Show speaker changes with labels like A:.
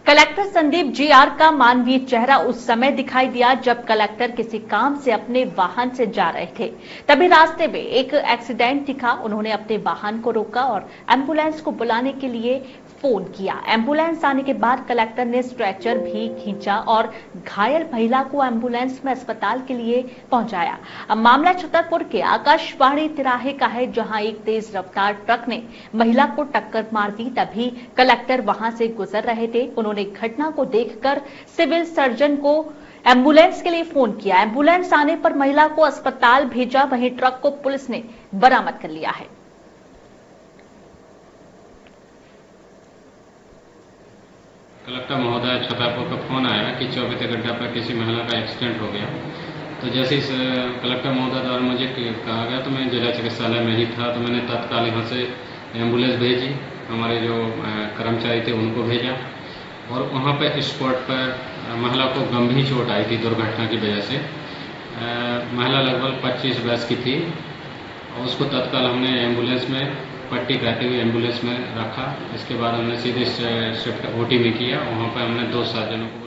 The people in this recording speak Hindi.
A: कलेक्टर संदीप जीआर का मानवीय चेहरा उस समय दिखाई दिया जब कलेक्टर किसी काम से अपने वाहन से जा रहे थे। तभी रास्ते में एक एक्सीडेंट दिखा। उन्होंने अपने वाहन को रोका और एम्बुलेंस को बुलाने के लिए फोन किया। एम्बुलेंस आने के बाद कलेक्टर ने स्ट्रेचर भी खींचा और घायल महिला को एम्बुलेंस में अस्पताल के लिए पहुंचाया। अब मामला छतरपुर के आकाशवाणी तिराहे का है, जहां एक तेज रफ्तार ट्रक ने महिला को टक्कर मार दी। तभी कलेक्टर वहां से गुजर रहे थे। उन्होंने घटना को देखकर सिविल सर्जन को एम्बुलेंस के लिए फोन किया। एम्बुलेंस आने पर महिला को अस्पताल भेजा। वहीं ट्रक को पुलिस ने बरामद कर लिया है।
B: कलेक्टर महोदय छतरपुर का फोन आया कि चौबीते गड्ढा पर किसी महिला का एक्सीडेंट हो गया। तो जैसे इस कलेक्टर महोदय द्वारा मुझे कहा गया तो मैं जिला चिकित्सालय में ही था, तो मैंने तत्काल यहाँ से एम्बुलेंस भेजी। हमारे जो कर्मचारी थे उनको भेजा और वहाँ पर स्पॉट पर महिला को गंभीर चोट आई थी दुर्घटना की वजह से। महिला लगभग 25 वर्ष की थी और उसको तत्काल हमने एम्बुलेंस में पट्टी कहते हुए एम्बुलेंस में रखा। इसके बाद हमने सीधे शिफ्ट ओटी में किया। वहाँ पर हमने 2 सर्जनों को